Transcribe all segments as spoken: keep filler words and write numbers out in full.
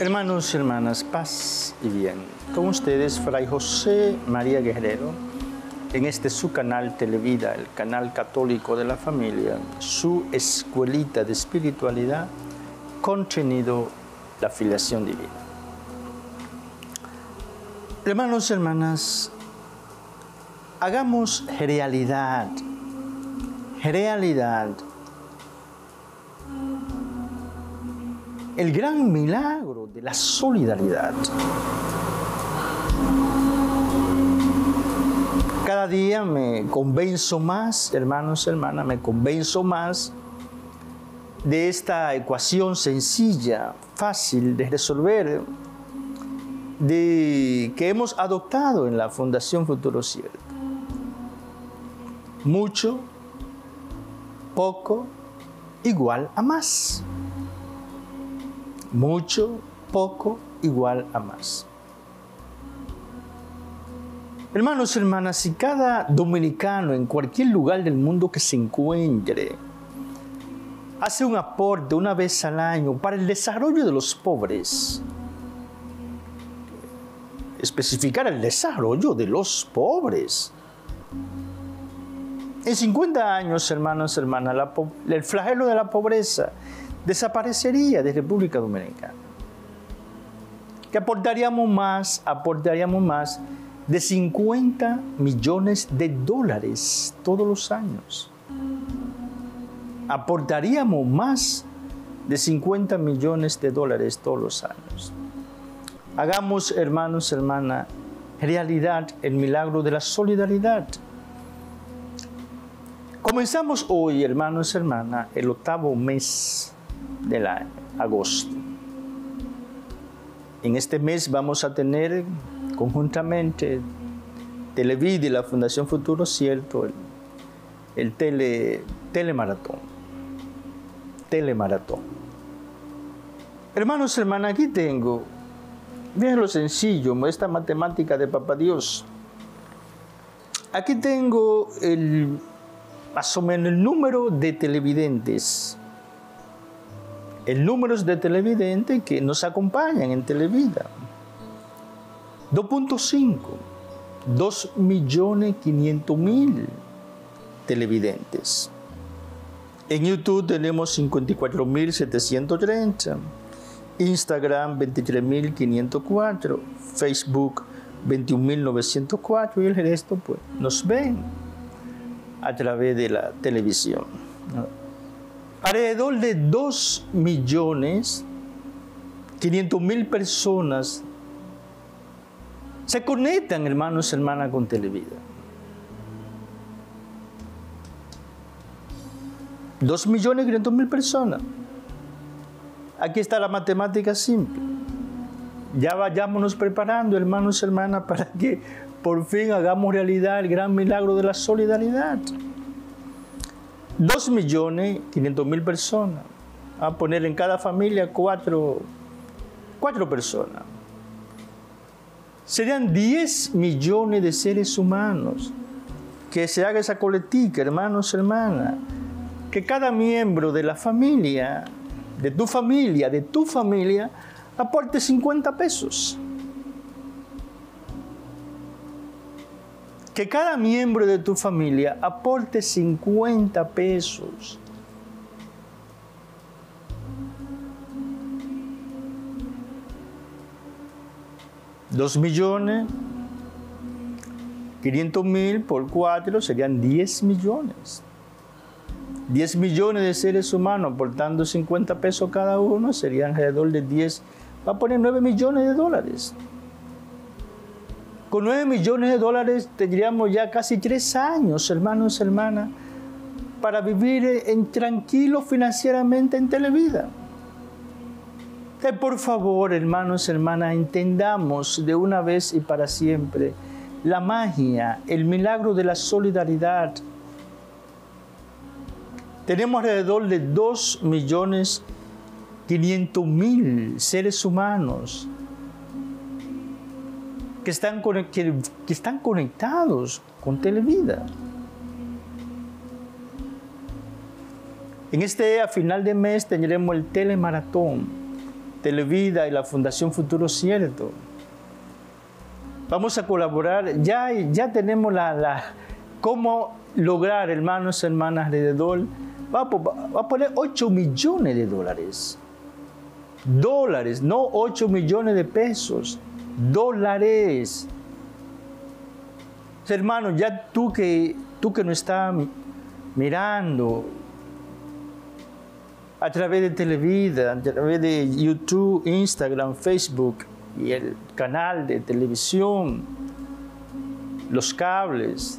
Hermanos y hermanas, paz y bien. Con ustedes, Fray José María Guerrero, en este su canal Televida, el canal católico de la familia, su escuelita de espiritualidad, contenido la filiación divina. Hermanos y hermanas, hagamos realidad, realidad, el gran milagro de la solidaridad. Cada día me convenzo más, hermanos y hermanas, me convenzo más de esta ecuación sencilla, fácil de resolver, de, que hemos adoptado en la Fundación Futuro Cierto. Mucho, poco, igual a más. Mucho, poco, igual a más. Hermanos y hermanas, si cada dominicano en cualquier lugar del mundo que se encuentre hace un aporte una vez al año para el desarrollo de los pobres, especificar el desarrollo de los pobres, en cincuenta años, hermanos y hermanas, la, el flagelo de la pobreza desaparecería de República Dominicana. Que aportaríamos más, aportaríamos más de cincuenta millones de dólares todos los años. Aportaríamos más de cincuenta millones de dólares todos los años. Hagamos, hermanos y hermanas, realidad el milagro de la solidaridad. Comenzamos hoy, hermanos y hermanas, el octavo mes del año, agosto. En este mes vamos a tener conjuntamente Televida y la Fundación Futuro Cierto el, el tele, telemaratón. Telemaratón. Hermanos y hermanas, aquí tengo, miren lo sencillo, esta matemática de Papá Dios. Aquí tengo el, más o menos el número de televidentes. El número de televidentes que nos acompañan en Televida. dos punto cinco. dos millones quinientos mil televidentes. En YouTube tenemos cincuenta y cuatro mil setecientos treinta. Instagram veintitrés mil quinientos cuatro. Facebook veintiún mil novecientos cuatro. Y el resto pues nos ven a través de la televisión. Alrededor de dos millones quinientos mil personas se conectan, hermanos y hermanas, con Televida. dos millones quinientos mil personas. Aquí está la matemática simple. Ya vayámonos preparando, hermanos y hermanas, para que por fin hagamos realidad el gran milagro de la solidaridad. dos millones quinientos mil personas. A poner en cada familia cuatro, cuatro personas. Serían diez millones de seres humanos. Que se haga esa colectica, hermanos y hermanas. Que cada miembro de la familia, de tu familia, de tu familia, aporte cincuenta pesos. Que cada miembro de tu familia aporte cincuenta pesos. Dos millones quinientos mil por cuatro serían diez millones. Diez millones de seres humanos aportando cincuenta pesos cada uno serían alrededor de diez. Va a poner nueve millones de dólares. Con nueve millones de dólares tendríamos ya casi tres años, hermanos y hermanas, para vivir en tranquilo financieramente en Televida. Que por favor, hermanos y hermanas, entendamos de una vez y para siempre la magia, el milagro de la solidaridad. Tenemos alrededor de dos millones quinientos mil seres humanos que están, que, que están conectados con Televida. En este a final de mes tendremos el telemaratón. Televida y la Fundación Futuro Cierto. Vamos a colaborar, ya, ya tenemos la, la, cómo lograr, hermanos y hermanas, alrededor, va a, va a poner ocho millones de dólares. Dólares, no ocho millones de pesos, dólares. Hermanos, ya tú que, tú que nos estás mirando a través de Televida, a través de YouTube, Instagram, Facebook y el canal de televisión, los cables,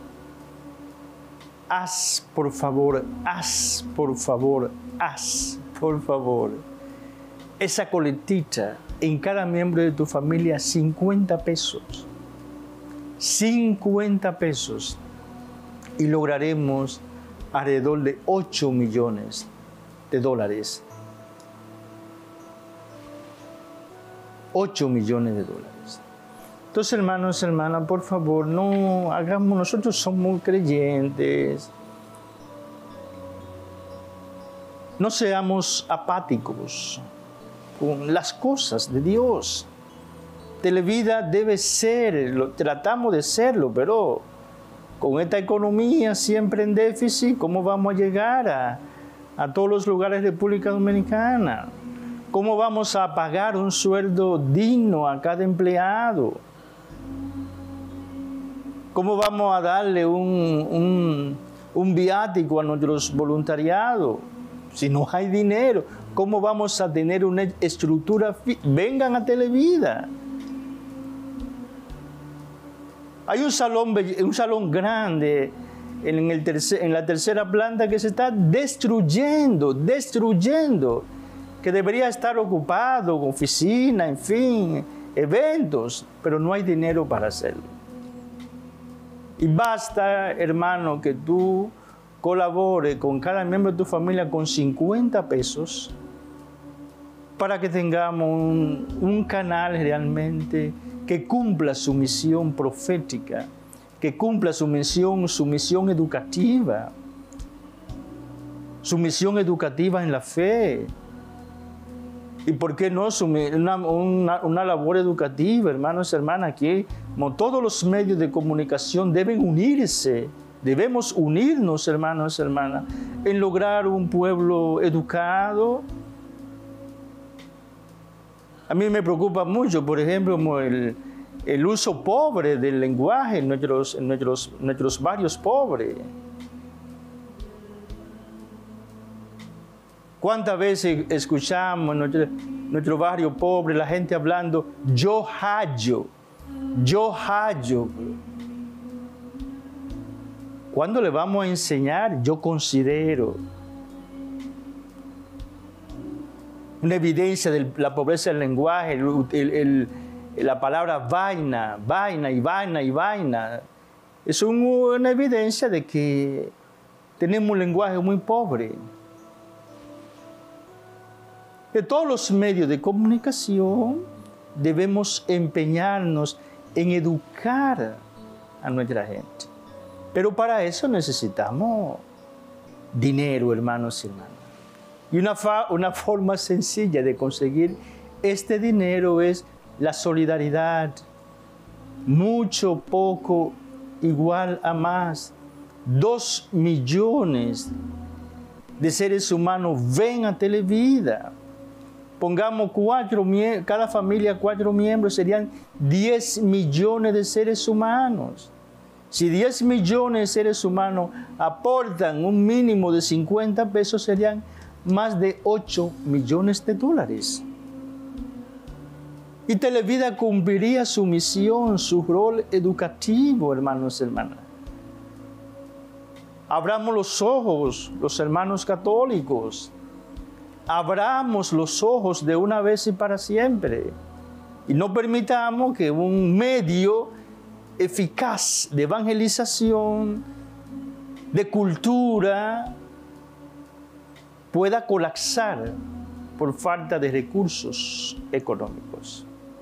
haz por favor, haz por favor, haz por favor esa colectita en cada miembro de tu familia, cincuenta pesos, cincuenta pesos, y lograremos alrededor de ocho millones de dólares. ocho millones de dólares. Entonces, hermanos, hermanas, por favor, no hagamos, nosotros somos creyentes. No seamos apáticos con las cosas de Dios. Televida debe ser, lo, tratamos de serlo, pero con esta economía siempre en déficit, ¿cómo vamos a llegar a, a todos los lugares de República Dominicana? ¿Cómo vamos a pagar un sueldo digno a cada empleado? ¿Cómo vamos a darle un, un, un viático a nuestros voluntariados? Si no hay dinero, ¿cómo vamos a tener una estructura? Vengan a Televida. Hay un salón, un salón grande en, el tercer, en la tercera planta que se está destruyendo, destruyendo, que debería estar ocupado, oficina, en fin, eventos, pero no hay dinero para hacerlo. Y basta, hermano, que tú colabores con cada miembro de tu familia con cincuenta pesos para que tengamos un, un canal realmente que cumpla su misión profética, que cumpla su misión, su misión educativa, su misión educativa en la fe. ¿Y por qué no una, una, una labor educativa, hermanos y hermanas? Aquí, como todos los medios de comunicación deben unirse, debemos unirnos, hermanos y hermanas, en lograr un pueblo educado. A mí me preocupa mucho, por ejemplo, el, el uso pobre del lenguaje en nuestros, en nuestros, nuestros barrios pobres. ¿Cuántas veces escuchamos en nuestro, nuestro barrio pobre la gente hablando yo hallo, yo hallo? ¿Cuándo le vamos a enseñar yo considero? Una evidencia de la pobreza del lenguaje, el, el, el, la palabra vaina, vaina y vaina y vaina. Es un, una evidencia de que tenemos un lenguaje muy pobre. De todos los medios de comunicación debemos empeñarnos en educar a nuestra gente. Pero para eso necesitamos dinero, hermanos y hermanas. Y una, fa, una forma sencilla de conseguir este dinero es la solidaridad. Mucho, poco, igual a más. Dos millones de seres humanos ven a Televida. Pongamos cuatro, cada familia cuatro miembros, serían diez millones de seres humanos. Si diez millones de seres humanos aportan un mínimo de cincuenta pesos, serían más de ocho millones de dólares. Y Televida cumpliría su misión, su rol educativo, hermanos y hermanas. Abramos los ojos, los hermanos católicos. Abramos los ojos de una vez y para siempre. Y no permitamos que un medio eficaz de evangelización, de cultura, pueda colapsar por falta de recursos económicos.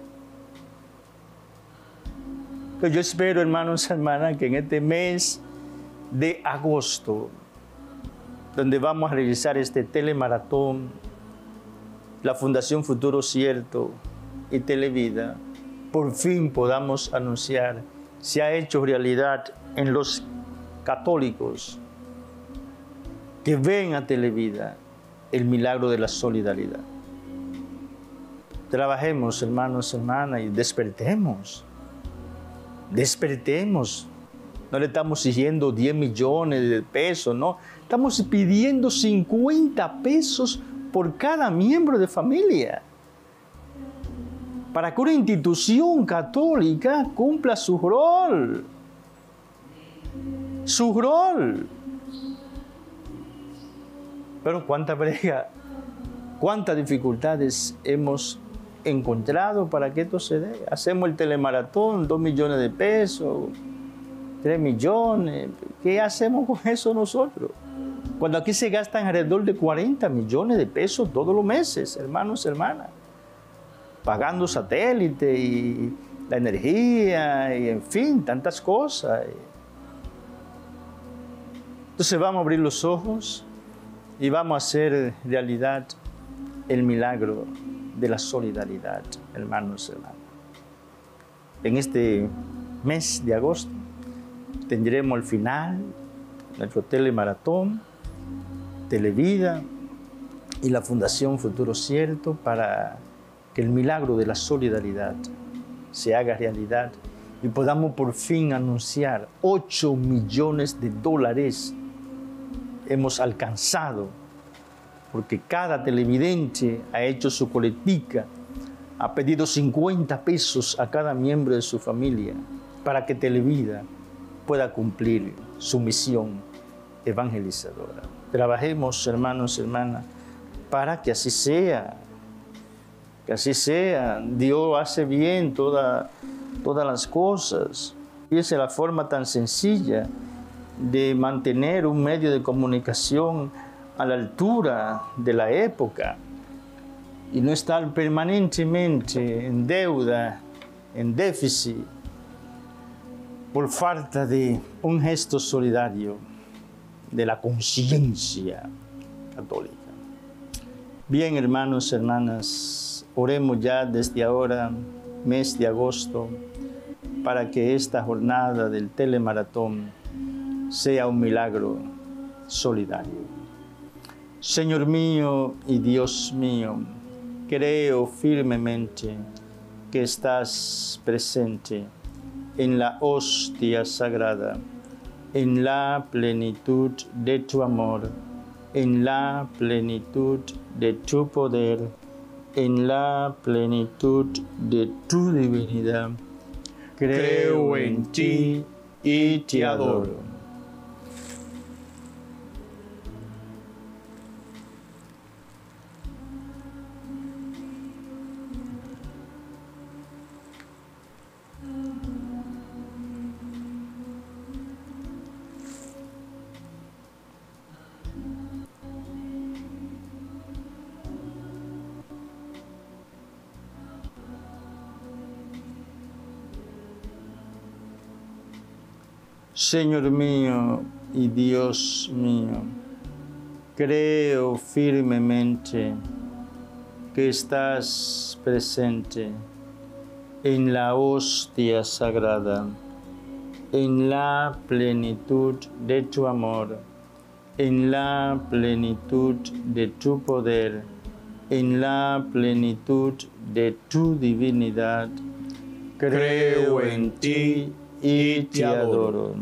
Yo espero, hermanos y hermanas, que en este mes de agosto, donde vamos a realizar este telemaratón, la Fundación Futuro Cierto y Televida, por fin podamos anunciar, se ha hecho realidad en los católicos que ven a Televida el milagro de la solidaridad. Trabajemos, hermanos, hermanas, y despertemos. Despertemos. No le estamos exigiendo diez millones de pesos, no. Estamos pidiendo cincuenta pesos por cada miembro de familia, para que una institución católica cumpla su rol. Su rol. Pero cuánta brega, cuántas dificultades hemos encontrado para que esto se dé. Hacemos el telemaratón, dos millones de pesos, tres millones. ¿Qué hacemos con eso nosotros? Cuando aquí se gastan alrededor de cuarenta millones de pesos todos los meses, hermanos y hermanas, pagando satélite y la energía y en fin, tantas cosas. Entonces vamos a abrir los ojos y vamos a hacer realidad el milagro de la solidaridad, hermanos y hermanas. En este mes de agosto tendremos al final nuestro telemaratón, Televida y la Fundación Futuro Cierto para que el milagro de la solidaridad se haga realidad y podamos por fin anunciar ocho millones de dólares hemos alcanzado, porque cada televidente ha hecho su colectica, ha pedido cincuenta pesos a cada miembro de su familia para que Televida pueda cumplir su misión evangelizadora. Trabajemos, hermanos y hermanas, para que así sea, que así sea. Dios hace bien toda, todas las cosas. Y esa es la forma tan sencilla de mantener un medio de comunicación a la altura de la época y no estar permanentemente en deuda, en déficit, por falta de un gesto solidario de la conciencia católica. Bien, hermanos y hermanas, oremos ya desde ahora, mes de agosto, para que esta jornada del telemaratón sea un milagro solidario. Señor mío y Dios mío, creo firmemente que estás presente en la hostia sagrada, en la plenitud de tu amor, en la plenitud de tu poder, en la plenitud de tu divinidad. Creo en ti y te adoro. Señor mío y Dios mío, creo firmemente que estás presente en la hostia sagrada, en la plenitud de tu amor, en la plenitud de tu poder, en la plenitud de tu divinidad. Creo en ti y te adoro.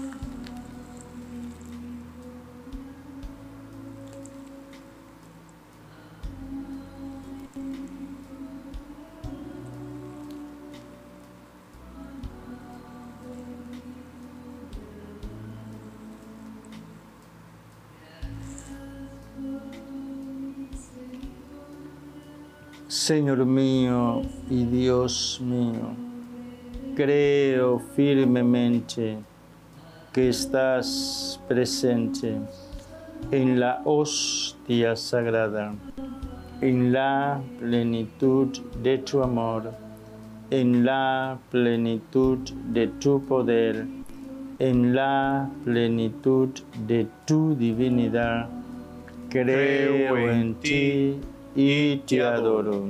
Señor mío y Dios mío, creo firmemente que estás presente en la hostia sagrada, en la plenitud de tu amor, en la plenitud de tu poder, en la plenitud de tu divinidad. Creo en ti y te adoro.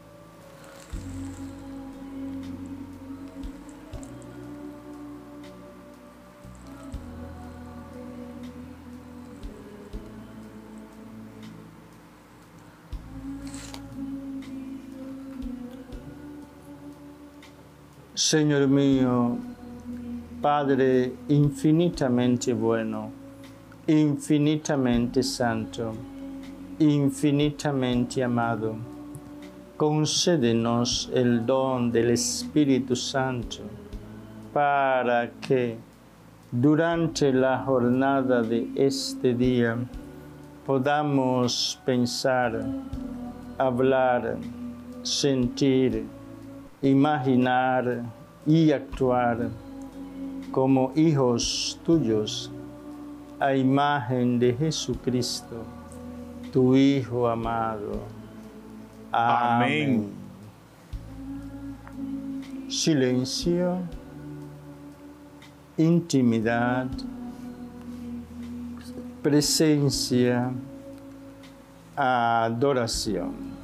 Señor mío, Padre infinitamente bueno, infinitamente santo, infinitamente amado, concédenos el don del Espíritu Santo para que durante la jornada de este día podamos pensar, hablar, sentir, imaginar y actuar como hijos tuyos a imagen de Jesucristo, tu Hijo amado. Amén. Amén. Silencio, intimidad, presencia, adoración.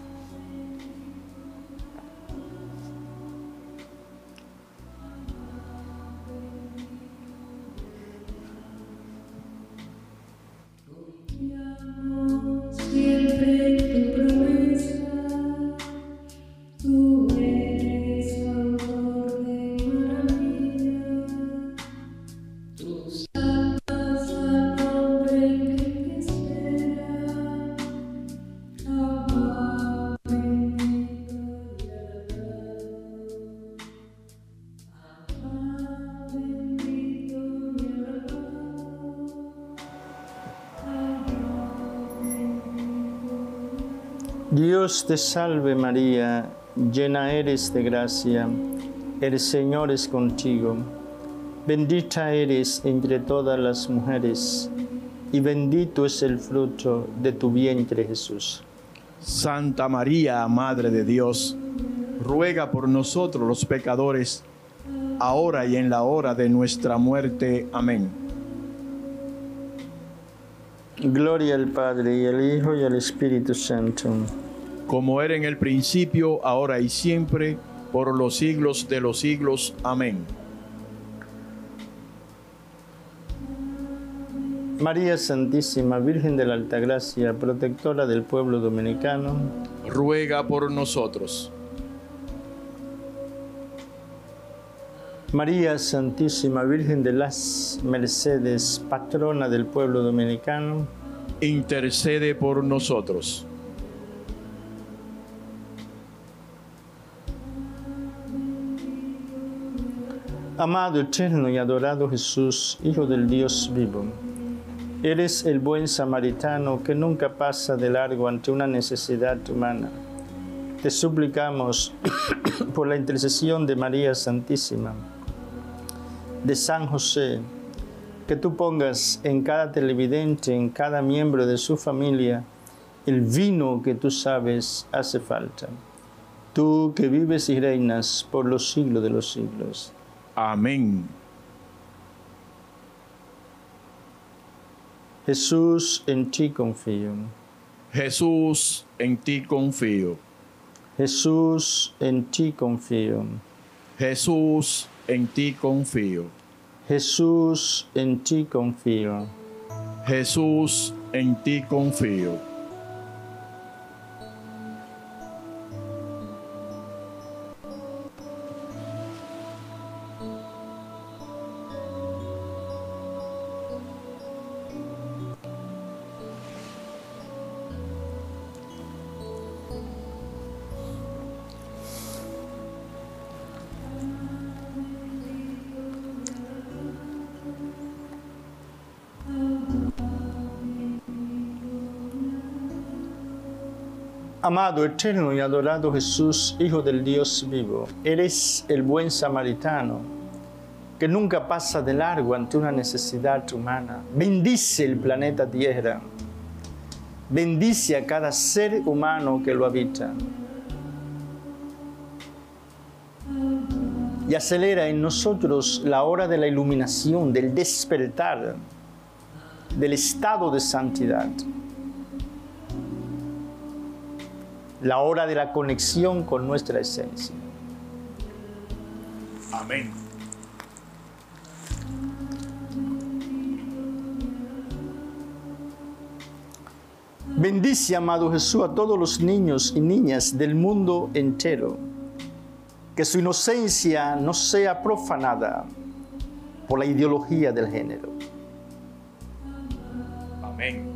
Dios te salve María, llena eres de gracia, el Señor es contigo. Bendita eres entre todas las mujeres, y bendito es el fruto de tu vientre Jesús. Santa María, Madre de Dios, ruega por nosotros los pecadores, ahora y en la hora de nuestra muerte. Amén. Gloria al Padre, y al Hijo, y al Espíritu Santo. Como era en el principio, ahora y siempre, por los siglos de los siglos. Amén. María Santísima, Virgen de la Altagracia, protectora del pueblo dominicano, ruega por nosotros. María Santísima, Virgen de las Mercedes, patrona del pueblo dominicano, intercede por nosotros. Amado, eterno y adorado Jesús, Hijo del Dios vivo, eres el buen samaritano que nunca pasa de largo ante una necesidad humana. Te suplicamos, por la intercesión de María Santísima, de San José, que tú pongas en cada televidente, en cada miembro de su familia, el vino que tú sabes hace falta. Tú que vives y reinas por los siglos de los siglos. Amén. Jesús, en ti confío. Jesús, en ti confío. Jesús, en ti confío. Jesús, en ti confío. Jesús, en ti confío. Jesús, en ti confío. Amado, eterno y adorado Jesús, Hijo del Dios vivo, eres el buen samaritano que nunca pasa de largo ante una necesidad humana. Bendice el planeta Tierra. Bendice a cada ser humano que lo habita. Y acelera en nosotros la hora de la iluminación, del despertar, del estado de santidad. la hora de la conexión con nuestra esencia. Amén. Bendice, amado Jesús, a todos los niños y niñas del mundo entero. Que su inocencia no sea profanada por la ideología del género. Amén.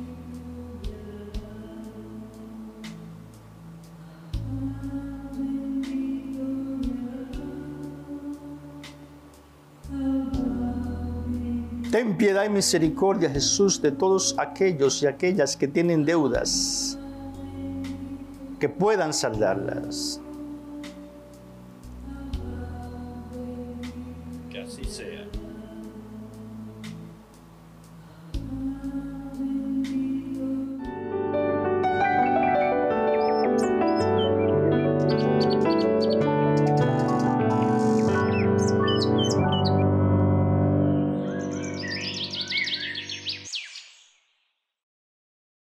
Ten piedad y misericordia, Jesús, de todos aquellos y aquellas que tienen deudas, que puedan saldarlas. Que así sea.